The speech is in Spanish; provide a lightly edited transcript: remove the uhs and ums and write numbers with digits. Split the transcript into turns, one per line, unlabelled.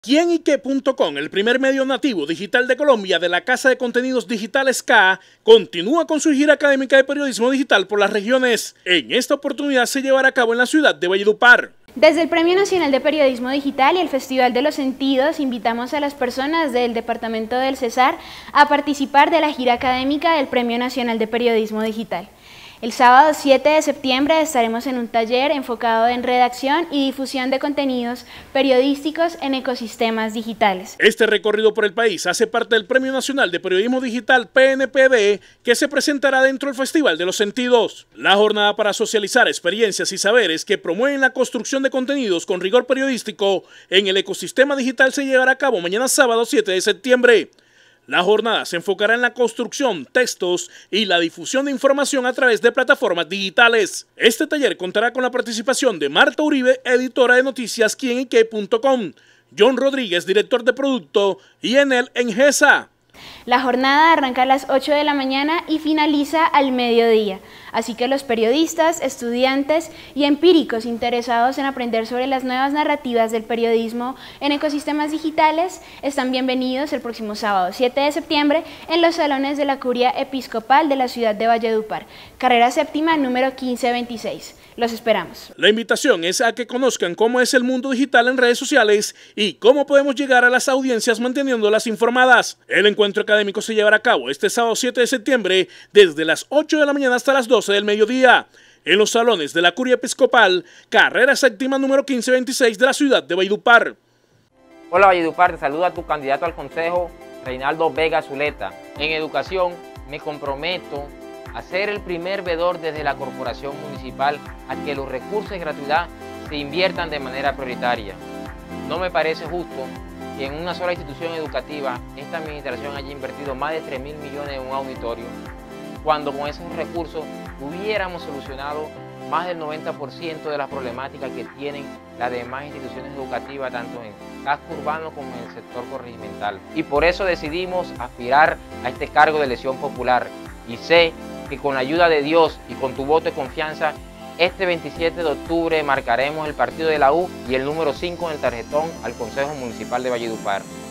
Quienique.com, el primer medio nativo digital de Colombia de la Casa de Contenidos Digitales K, continúa con su gira académica de periodismo digital por las regiones. En esta oportunidad se llevará a cabo en la ciudad de Valledupar.
Desde el Premio Nacional de Periodismo Digital y el Festival de los Sentidos, invitamos a las personas del Departamento del Cesar a participar de la gira académica del Premio Nacional de Periodismo Digital. El sábado 7 de septiembre estaremos en un taller enfocado en redacción y difusión de contenidos periodísticos en ecosistemas digitales.
Este recorrido por el país hace parte del Premio Nacional de Periodismo Digital PNPD, que se presentará dentro del Festival de los Sentidos. La jornada para socializar experiencias y saberes que promueven la construcción de contenidos con rigor periodístico en el ecosistema digital se llevará a cabo mañana sábado 7 de septiembre. La jornada se enfocará en la construcción, textos y la difusión de información a través de plataformas digitales. Este taller contará con la participación de Marta Uribe, editora de noticias Quienique.com, John Rodríguez, director de producto, y Enel Engesa.
La jornada arranca a las 8 de la mañana y finaliza al mediodía, así que los periodistas, estudiantes y empíricos interesados en aprender sobre las nuevas narrativas del periodismo en ecosistemas digitales están bienvenidos el próximo sábado 7 de septiembre en los salones de la Curia Episcopal de la ciudad de Valledupar, carrera séptima número 1526. Los esperamos.
La invitación es a que conozcan cómo es el mundo digital en redes sociales y cómo podemos llegar a las audiencias manteniéndolas informadas. El encuentro académico se llevará a cabo este sábado 7 de septiembre desde las 8 de la mañana hasta las 12 del mediodía en los salones de la Curia Episcopal, carrera séptima número 1526 de la ciudad de Valledupar.
Hola Valledupar, te saluda tu candidato al consejo, Reinaldo Vega Zuleta. En educación me comprometo a ser el primer veedor desde la corporación municipal a que los recursos de gratuidad se inviertan de manera prioritaria. No me parece justo que en una sola institución educativa esta administración haya invertido más de 3.000 millones en un auditorio, cuando con esos recursos hubiéramos solucionado más del 90% de las problemáticas que tienen las demás instituciones educativas, tanto en casco urbano como en el sector corregimental. Y por eso decidimos aspirar a este cargo de elección popular. Y sé que con la ayuda de Dios y con tu voto de confianza, este 27 de octubre marcaremos el partido de la U y el número 5 en el tarjetón al Consejo Municipal de Valledupar.